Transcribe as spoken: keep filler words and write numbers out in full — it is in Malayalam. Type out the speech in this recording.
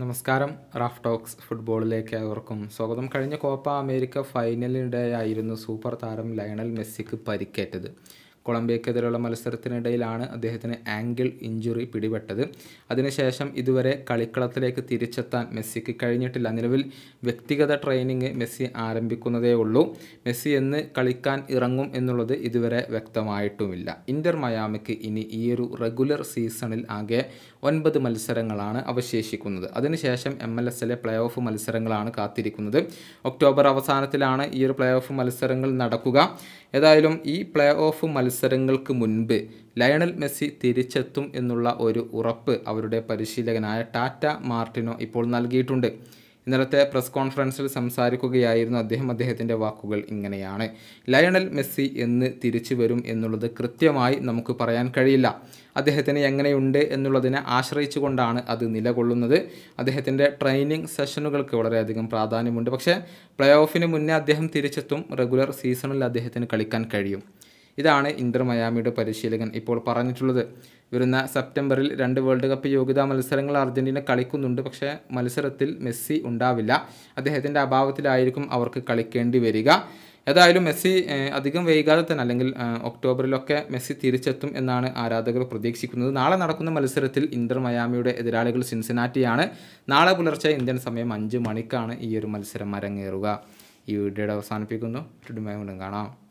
നമസ്കാരം. റാഫ് ടോക്സ് ഫുട്ബോളിലേക്ക് ഏവർക്കും സ്വാഗതം. കഴിഞ്ഞ കോപ്പ അമേരിക്ക ഫൈനലിനിടെയായിരുന്നു സൂപ്പർ താരം ലയണൽ മെസ്സിക്ക് പരിക്കേറ്റത്. കൊളംബിയക്കെതിരെയുള്ള മത്സരത്തിനിടയിലാണ് അദ്ദേഹത്തിന് ആങ്കിൾ ഇഞ്ചുറി പിടിപെട്ടത്. അതിനുശേഷം ഇതുവരെ കളിക്കളത്തിലേക്ക് തിരിച്ചെത്താൻ മെസ്സിക്ക് കഴിഞ്ഞിട്ടില്ല. നിലവിൽ വ്യക്തിഗത ട്രെയിനിങ് മെസ്സി ആരംഭിക്കുന്നതേ ഉള്ളൂ. മെസ്സി എന്ന് കളിക്കാൻ ഇറങ്ങും എന്നുള്ളത് ഇതുവരെ വ്യക്തമായിട്ടുമില്ല. ഇന്റർ മയാമിക്ക് ഇനി ഈയൊരു റെഗുലർ സീസണിൽ ആകെ ഒൻപത് മത്സരങ്ങളാണ് അവശേഷിക്കുന്നത്. അതിനുശേഷം എം എൽ എസിലെ പ്ലേ ഓഫ് മത്സരങ്ങളാണ് കാത്തിരിക്കുന്നത്. ഒക്ടോബർ അവസാനത്തിലാണ് ഈ ഒരു പ്ലേ ഓഫ് മത്സരങ്ങൾ നടക്കുക. ഏതായാലും ഈ പ്ലേ ഓഫ് മത്സരങ്ങൾക്ക് മുൻപ് ലയണൽ മെസ്സി തിരിച്ചെത്തും എന്നുള്ള ഒരു ഉറപ്പ് അവരുടെ പരിശീലകനായ ടാറ്റ മാർട്ടിനോ ഇപ്പോൾ നൽകിയിട്ടുണ്ട്. ഇന്നലത്തെ പ്രസ് കോൺഫറൻസിൽ സംസാരിക്കുകയായിരുന്നു അദ്ദേഹം. അദ്ദേഹത്തിൻ്റെ വാക്കുകൾ ഇങ്ങനെയാണ്: ലയണൽ മെസ്സി എന്ന് തിരിച്ചു വരും എന്നുള്ളത് കൃത്യമായി നമുക്ക് പറയാൻ കഴിയില്ല. അദ്ദേഹത്തിന് എങ്ങനെയുണ്ട് എന്നുള്ളതിനെ ആശ്രയിച്ചുകൊണ്ടാണ് അത് നിലകൊള്ളുന്നത്. അദ്ദേഹത്തിൻ്റെ ട്രെയിനിങ് സെഷനുകൾക്ക് വളരെയധികം പ്രാധാന്യമുണ്ട്. പക്ഷേ പ്ലേ ഓഫിന് മുന്നേ അദ്ദേഹം തിരിച്ചെത്തും. റെഗുലർ സീസണിൽ അദ്ദേഹത്തിന് കളിക്കാൻ കഴിയും. ഇതാണ് ഇന്റർ മയാമിയുടെ പരിശീലകൻ ഇപ്പോൾ പറഞ്ഞിട്ടുള്ളത്. വരുന്ന സെപ്റ്റംബറിൽ രണ്ട് വേൾഡ് കപ്പ് യോഗ്യതാ മത്സരങ്ങൾ അർജൻറ്റീന കളിക്കുന്നുണ്ട്. പക്ഷേ മത്സരത്തിൽ മെസ്സി ഉണ്ടാവില്ല. അദ്ദേഹത്തിൻ്റെ അഭാവത്തിലായിരിക്കും അവർക്ക് കളിക്കേണ്ടി വരിക. ഏതായാലും മെസ്സി അധികം വൈകാതെ തന്നെ, അല്ലെങ്കിൽ ഒക്ടോബറിലൊക്കെ മെസ്സി തിരിച്ചെത്തും എന്നാണ് ആരാധകർ പ്രതീക്ഷിക്കുന്നത്. നാളെ നടക്കുന്ന മത്സരത്തിൽ ഇന്റർ മയാമിയുടെ എതിരാളികൾ സിൻസിനാറ്റിയാണ്. നാളെ പുലർച്ചെ ഇന്ത്യൻ സമയം അഞ്ച് മണിക്കാണ് ഈ ഒരു മത്സരം അരങ്ങേറുക. ഈ വീഡിയോയുടെ അവസാനിപ്പിക്കുന്നു. വീണ്ടും കാണാം.